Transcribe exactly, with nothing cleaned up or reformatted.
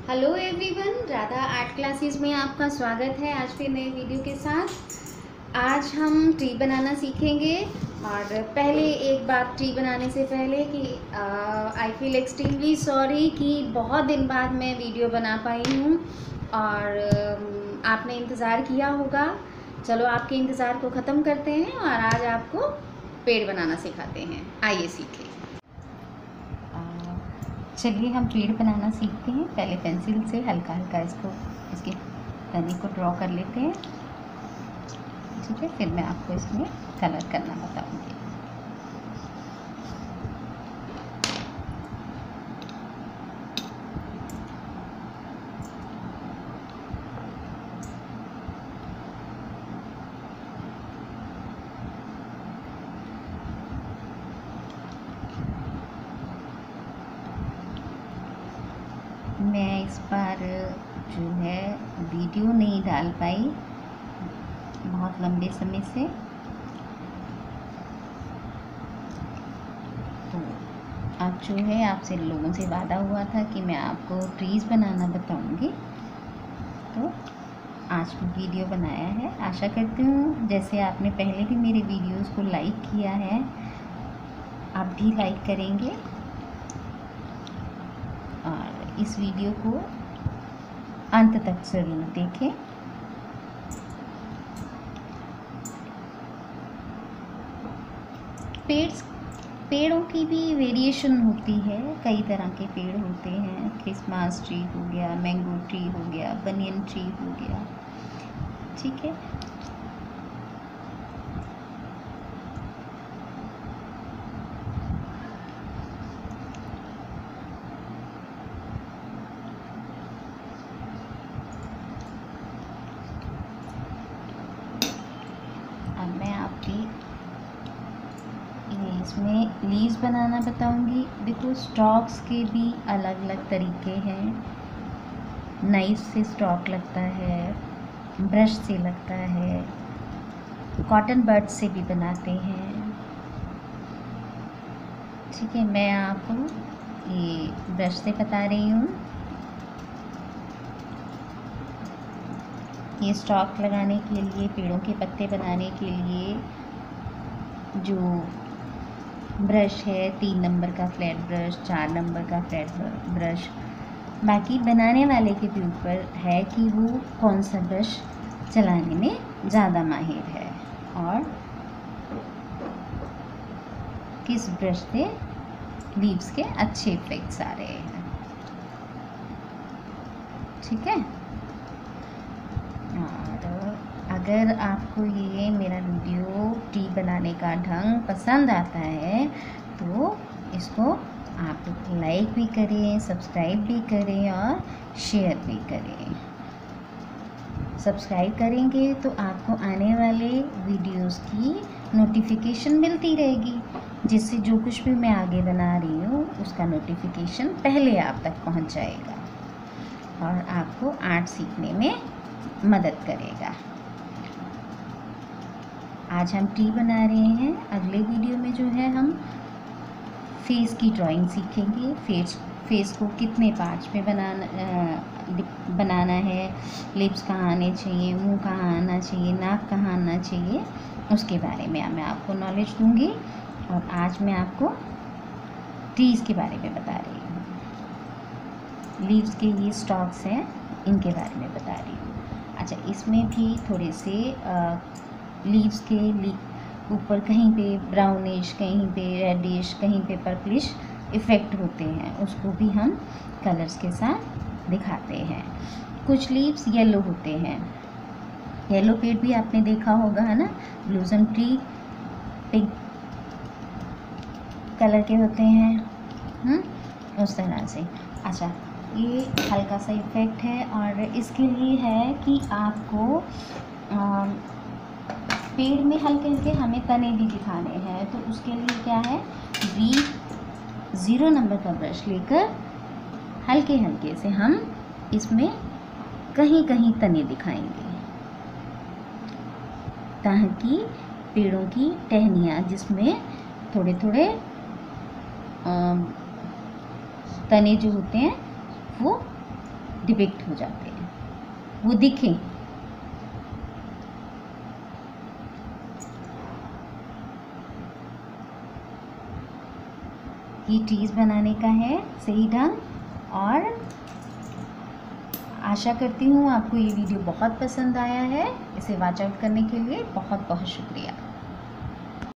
Hello everyone, Radha art classes में आपका स्वागत है। आज फिर नए वीडियो के साथ आज हम ट्री बनाना सीखेंगे। और पहले एक बात ट्री बनाने से पहले कि आई फील एक्सट्रीमली सॉरी कि बहुत दिन बाद मैं वीडियो बना पाई हूँ और uh, आपने इंतज़ार किया होगा। चलो आपके इंतज़ार को ख़त्म करते हैं और आज आपको पेड़ बनाना सिखाते हैं। आइए सीखें। चलिए हम पेड़ बनाना सीखते हैं। पहले पेंसिल से हल्का हल्का इसको इसके तने को ड्रॉ कर लेते हैं, ठीक है। फिर मैं आपको इसमें कलर करना बताऊंगी। मैं इस बार जो है वीडियो नहीं डाल पाई बहुत लंबे समय से, तो अब जो है आपसे लोगों से वादा हुआ था कि मैं आपको ट्रीज़ बनाना बताऊंगी, तो आज वीडियो बनाया है। आशा करती हूँ जैसे आपने पहले भी मेरे वीडियोस को लाइक किया है, आप भी लाइक करेंगे और इस वीडियो को अंत तक ज़रूर देखें। पेड़ पेड़ों की भी वेरिएशन होती है, कई तरह के पेड़ होते हैं। क्रिसमस ट्री हो गया, मैंगो ट्री हो गया, बनियन ट्री हो गया, ठीक है। अब मैं आपकी इसमें लीव्स बनाना बताऊंगी। देखो स्टॉक्स के भी अलग अलग तरीके हैं। नाइफ से स्टॉक लगता है, ब्रश से लगता है, कॉटन बड से भी बनाते हैं, ठीक है। मैं आपको ये ब्रश से बता रही हूँ। ये स्टॉक लगाने के लिए, पेड़ों के पत्ते बनाने के लिए जो ब्रश है, तीन नंबर का फ्लैट ब्रश, चार नंबर का फ्लैट ब्रश, बाकी बनाने वाले के भी ऊपर है कि वो कौन सा ब्रश चलाने में ज़्यादा माहिर है और किस ब्रश से लीव्स के अच्छे इफेक्ट्स आ रहे हैं, ठीक है। और अगर आपको ये मेरा वीडियो टी बनाने का ढंग पसंद आता है तो इसको आप लाइक भी करें, सब्सक्राइब भी करें और शेयर भी करें। सब्सक्राइब करेंगे तो आपको आने वाले वीडियोस की नोटिफिकेशन मिलती रहेगी, जिससे जो कुछ भी मैं आगे बना रही हूँ उसका नोटिफिकेशन पहले आप तक पहुँच जाएगा और आपको आर्ट सीखने में मदद करेगा। आज हम ट्री बना रहे हैं। अगले वीडियो में जो है हम फेस की ड्राइंग सीखेंगे। फेस फेस को कितने पार्ट्स में बनाना आ, बनाना है, लिप्स कहाँ आने चाहिए, मुंह कहाँ आना चाहिए, नाक कहाँ आना चाहिए, उसके बारे में मैं आपको नॉलेज दूंगी। और आज मैं आपको ट्रीज़ के बारे में बता रही हूँ। लीव्स के ये स्टॉक्स हैं, इनके बारे में बता रही हूँ। अच्छा, इसमें भी थोड़े से लीव्स के ली ऊपर कहीं पे ब्राउनिश, कहीं पे रेडिश, कहीं पे पर्पलिश इफ़ेक्ट होते हैं, उसको भी हम कलर्स के साथ दिखाते हैं। कुछ लीव्स येलो होते हैं। येलो पेड़ भी आपने देखा होगा, है ना। ब्लूसम ट्री पिंक कलर के होते हैं, हुँ? उस तरह से। अच्छा, ये हल्का सा इफ़ेक्ट है और इसके लिए है कि आपको आ, पेड़ में हल्के हल्के हमें तने भी दिखाने हैं, तो उसके लिए क्या है, बी ज़ीरो नंबर का ब्रश लेकर हल्के हल्के से हम इसमें कहीं कहीं तने दिखाएंगे, ताकि पेड़ों की टहनियाँ जिसमें थोड़े थोड़े तने जो होते हैं वो डिपिक्ट हो जाते हैं, वो दिखें। ये ट्रीज बनाने का है सही ढंग, और आशा करती हूँ आपको ये वीडियो बहुत पसंद आया है। इसे वॉच आउट करने के लिए बहुत बहुत शुक्रिया।